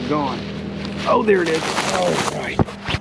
gone. Oh, there it is. All right.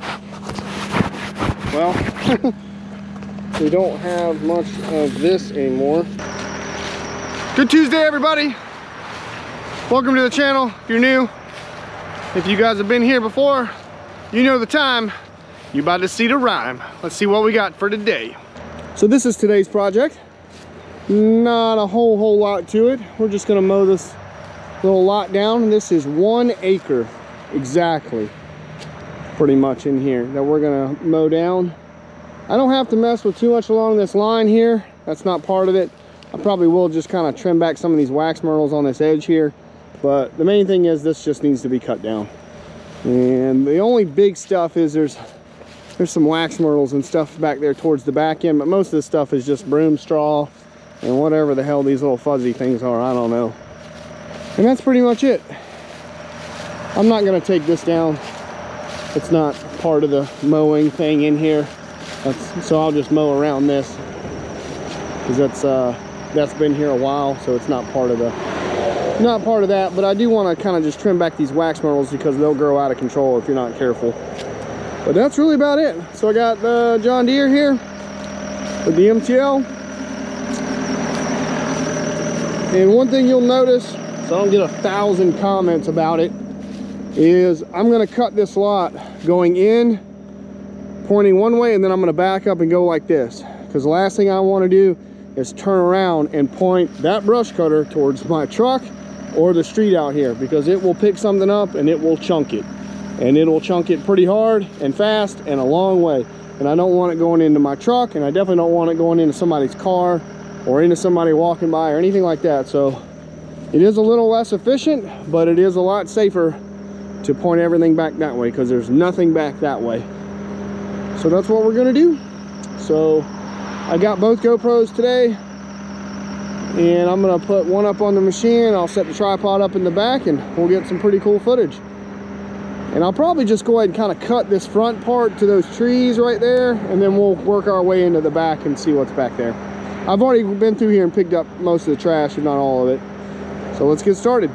Well, we don't have much of this anymore. Good Tuesday, everybody. Welcome to the channel. If you're new, if you guys have been here before, you know the time. You're about to see the rhyme. Let's see what we got for today. So this is today's project. Not a whole lot to it. We're just gonna mow this little lot down. This is 1 acre exactly, pretty much in here, that we're gonna mow down. I don't have to mess with too much along this line here. That's not part of it. I probably will just kind of trim back some of these wax myrtles on this edge here, but the main thing is this just needs to be cut down. And the only big stuff is there's some wax myrtles and stuff back there towards the back end, but most of the stuff is just broom straw and whatever the hell these little fuzzy things are, I don't know. And that's pretty much it. I'm not gonna take this down. It's not part of the mowing thing in here. So I'll just mow around this, because that's been here a while, so it's not part of that. But I do want to kind of just trim back these wax myrtles because they'll grow out of control if you're not careful. But that's really about it. So I got the John Deere here with the MTL. And one thing you'll notice, so I don't get 1,000 comments about it, is I'm going to cut this lot going in, pointing one way, and then I'm going to back up and go like this. Because the last thing I want to do is turn around and point that brush cutter towards my truck or the street out here, because it will pick something up and it will chunk it. And it'll chunk it pretty hard and fast and a long way. And I don't want it going into my truck, and I definitely don't want it going into somebody's car or into somebody walking by or anything like that. So it is a little less efficient, but it is a lot safer to point everything back that way, because there's nothing back that way. So that's what we're gonna do. So I got both GoPros today, and I'm gonna put one up on the machine. I'll set the tripod up in the back, and we'll get some pretty cool footage. And I'll probably just go ahead and kind of cut this front part to those trees right there, and then we'll work our way into the back and see what's back there. I've already been through here and picked up most of the trash, if not all of it. So let's get started.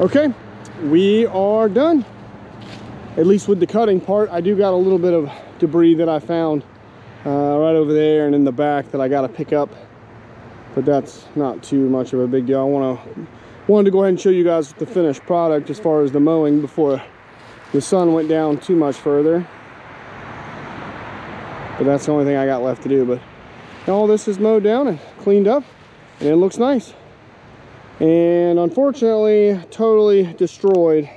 Okay, we are done. At least with the cutting part. I do got a little bit of debris that I found right over there and in the back that I got to pick up, but that's not too much of a big deal. I wanted to go ahead and show you guys the finished product as far as the mowing before the sun went down too much further. But that's the only thing I got left to do. But all this is mowed down and cleaned up, and it looks nice. And unfortunately, totally destroyed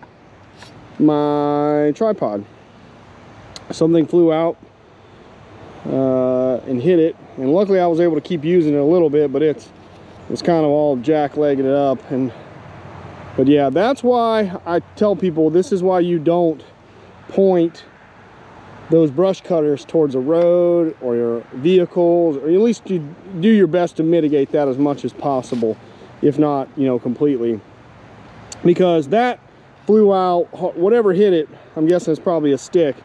my tripod. Something flew out and hit it, and luckily I was able to keep using it a little bit, but it's kind of all jack-legged it up. But yeah, that's why I tell people this is why you don't point those brush cutters towards a road or your vehicles, or at least you do your best to mitigate that as much as possible, if not, you know, completely, because that flew out. Whatever hit it, I'm guessing it's probably a stick,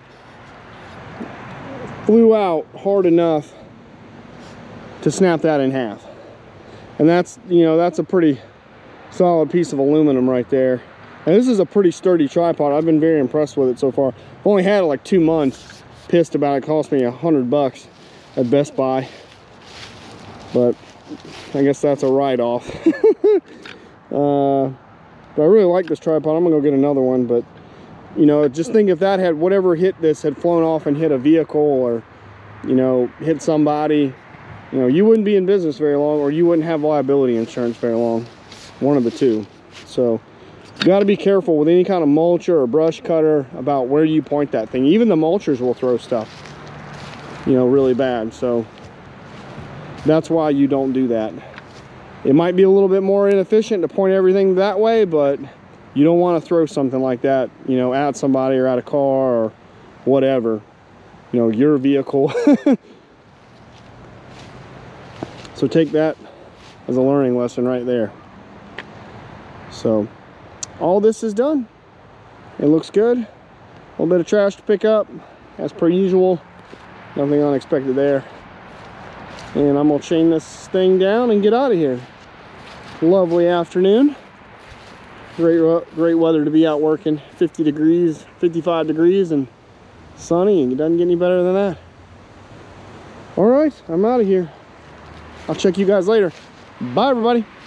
flew out hard enough to snap that in half. And that's, you know, that's a pretty solid piece of aluminum right there. And this is a pretty sturdy tripod. I've been very impressed with it so far. I've only had it like 2 months. Pissed about it. Cost me $100 at Best Buy, but I guess that's a write-off. But I really like this tripod. I'm gonna go get another one. But you know, just think if that had, whatever hit this had flown off and hit a vehicle, or you know, hit somebody, you know, you wouldn't be in business very long, or you wouldn't have liability insurance very long. One of the two. So you got to be careful with any kind of mulcher or brush cutter about where you point that thing. Even the mulchers will throw stuff, you know, really bad. So that's why you don't do that. It might be a little bit more inefficient to point everything that way, but you don't want to throw something like that, you know, at somebody or at a car or whatever, you know, your vehicle. So take that as a learning lesson right there. So all this is done. It looks good. A little bit of trash to pick up as per usual. Nothing unexpected there. And I'm gonna chain this thing down and get out of here. Lovely afternoon. Great weather to be out working. 50 degrees, 55 degrees and sunny, and it doesn't get any better than that. All right, I'm out of here. I'll check you guys later. Bye everybody.